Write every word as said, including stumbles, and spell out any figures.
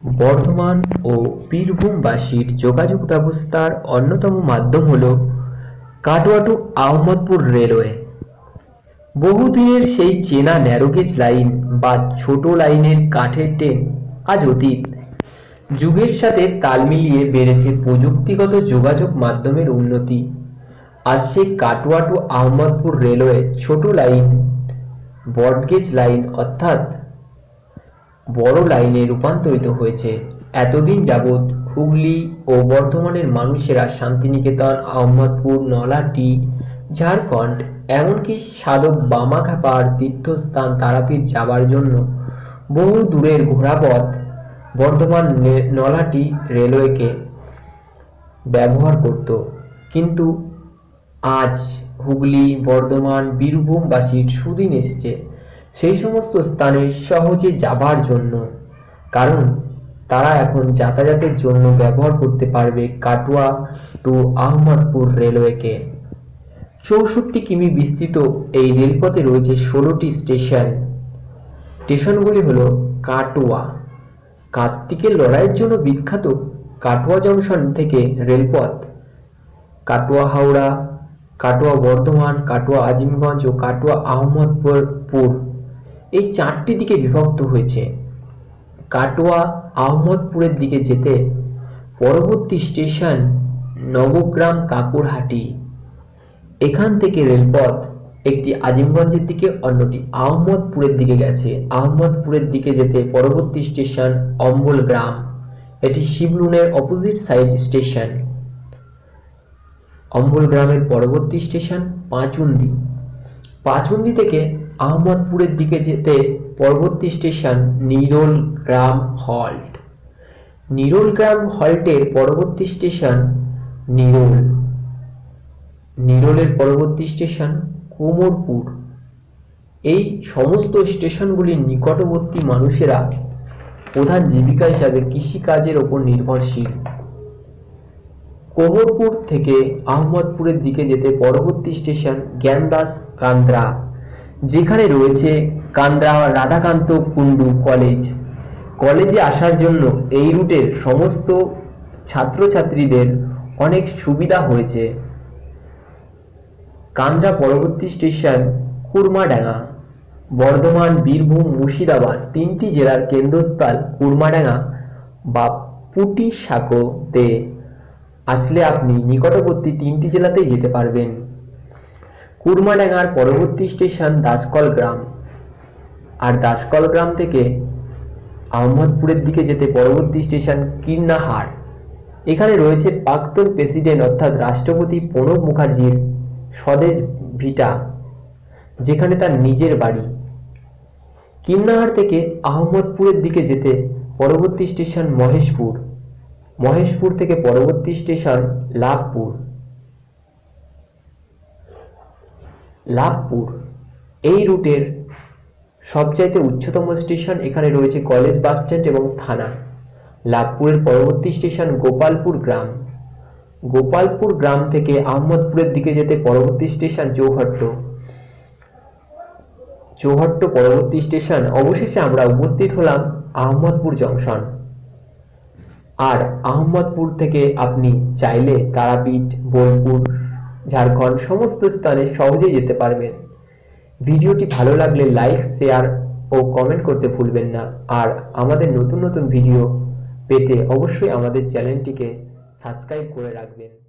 বর্ধমান ও বীরভূমবাসীর যোগাযোগ ব্যবস্থার অন্যতম মাধ্যম হল কাটোয়া টু আহমদপুর রেলওয়ে। বহুদিনের সেই চেনা ন্যারোগেজ লাইন বা ছোট লাইনের কাঠের ট্রেন আজ অতীত। যুগের সাথে তাল মিলিয়ে বেড়েছে প্রযুক্তিগত যোগাযোগ মাধ্যমের উন্নতি। আজ সেই কাটোয়া টু আহমদপুর রেলওয়ে ছোট লাইন ব্রডগেজ লাইন অর্থাৎ বড় লাইনে রূপান্তরিত হয়েছে। এতদিন যাবৎ হুগলি ও বর্ধমানের মানুষেরা শান্তিনিকেতন, আহমদপুর, নলাটি, ঝাড়খণ্ড, এমনকি সাধক বামাখ্যাপার তীর্থস্থান তারাপীঠ যাবার জন্য বহু দূরের ঘোড়াপথ বর্ধমান নলাটি রেলওয়েকে ব্যবহার করত। কিন্তু আজ হুগলি, বর্ধমান, বীরভূমবাসীর সুদিন এসেছে সেই সমস্ত স্থানে সহজে যাবার জন্য, কারণ তারা এখন যাতায়াতের জন্য ব্যবহার করতে পারবে কাটোয়া টু আহমদপুর রেলওয়েকে। চৌষট্টি কিমি বিস্তৃত এই রেলপথে রয়েছে ষোলোটি স্টেশন। স্টেশনগুলি হল কাটোয়া, কার্তিকের লড়াইয়ের জন্য বিখ্যাত কাটোয়া জংশন থেকে রেলপথ কাটোয়া হাওড়া, কাটোয়া বর্ধমান, কাটোয়া আজিমগঞ্জ ও কাটোয়া আহমদপুর এই চারটি দিকে বিভক্ত হয়েছে। কাটোয়া আহমদপুরের দিকে যেতে পরবর্তী স্টেশন নবগ্রাম কাকুরহাটি। এখান থেকে রেলপথ একটি আজিমগঞ্জের দিকে, অন্যটি আহমদপুরের দিকে গেছে। আহমদপুরের দিকে যেতে পরবর্তী স্টেশন অম্বলগ্রাম, এটি শিবলুনের অপোজিট সাইড স্টেশন। অম্বলগ্রামের পরবর্তী স্টেশন পাঁচুন্দি। পাঁচুন্দি থেকে আহমদপুরের দিকে যেতে পরবর্তী স্টেশন নিরোলগ্রাম হল্ট। নিরোলগ্রাম হল্টের পরবর্তী স্টেশন নিরোল। নিরোলের পরবর্তী স্টেশন কোমরপুর। এই সমস্ত স্টেশনগুলির নিকটবর্তী মানুষেরা প্রধান জীবিকা হিসাবে কৃষিকাজের ওপর নির্ভরশীল। কোমরপুর থেকে আহমদপুরের দিকে যেতে পরবর্তী স্টেশন জ্ঞানদাস কান্দ্রা, যেখানে রয়েছে কান্দ্রা রাধাকান্ত কুন্ডু কলেজ। কলেজে আসার জন্য এই রুটের সমস্ত ছাত্রছাত্রীদের অনেক সুবিধা হয়েছে। কান্দ্রা পরবর্তী স্টেশন কুরমাডাঙ্গা। বর্ধমান, বীরভূম, মুর্শিদাবাদ তিনটি জেলার কেন্দ্রস্থল কুরমাডাঙ্গা বা পুটিসাঁকোতে আসলে আপনি নিকটবর্তী তিনটি জেলাতেই যেতে পারবেন। কুরমাডাঙ্গার পরবর্তী স্টেশন দাসকল গ্রাম, আর দাসকল গ্রাম থেকে আহমদপুরের দিকে যেতে পরবর্তী স্টেশন কীর্ণাহার। এখানে রয়েছে প্রাক্তন প্রেসিডেন্ট অর্থাৎ রাষ্ট্রপতি প্রণব মুখার্জির স্বদেশ ভিটা, যেখানে তার নিজের বাড়ি। কীর্ণাহার থেকে আহমদপুরের দিকে যেতে পরবর্তী স্টেশন মহেশপুর। মহেশপুর থেকে পরবর্তী স্টেশন লাভপুর। লাভপুর এই রুটের সবচাইতে উচ্চতম স্টেশন। এখানে রয়েছে কলেজ, বাস স্ট্যান্ড এবং থানা। লাভপুরের পরবর্তী স্টেশন গোপালপুর গ্রাম। গোপালপুর গ্রাম থেকে আহমদপুরের দিকে যেতে পরবর্তী স্টেশন চৌহট্ট। চৌহট্ট পরবর্তী স্টেশন। অবশেষে আমরা উপস্থিত হলাম আহমদপুর জংশন। আর আহমদপুর থেকে আপনি চাইলে তারাপীঠ, বোলপুর, ঝাড়খণ্ড সমস্ত স্থানে সহজেই যেতে পারবেন। ভিডিওটি ভালো লাগলে লাইক, শেয়ার ও কমেন্ট করতে ভুলবেন না। আর আমাদের নতুন নতুন ভিডিও পেতে অবশ্যই আমাদের চ্যানেলটিকে সাবস্ক্রাইব করে রাখবেন।